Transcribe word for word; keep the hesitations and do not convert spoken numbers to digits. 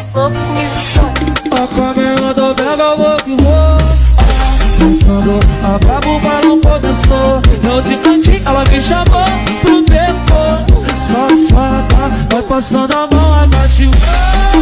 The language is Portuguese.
A câmera do Mega, vou que vou. Quando acaba o balão começou, eu de cantinho, ela me chamou pro beco. Safada, vai passando a mão, agache.